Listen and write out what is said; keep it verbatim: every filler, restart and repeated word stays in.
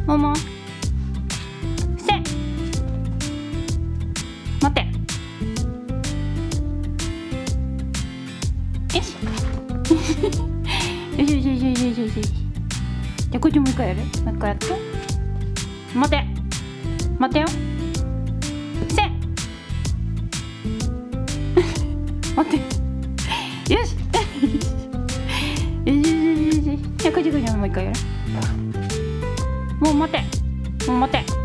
ももせ待てよしよしよしよしよしよしよし。じゃあこっちもう一回やる。もう一回やって待て待てよせ待ってよしよしよしよしよし。じゃあこっちこっちもう一回やる。もう待てもう待て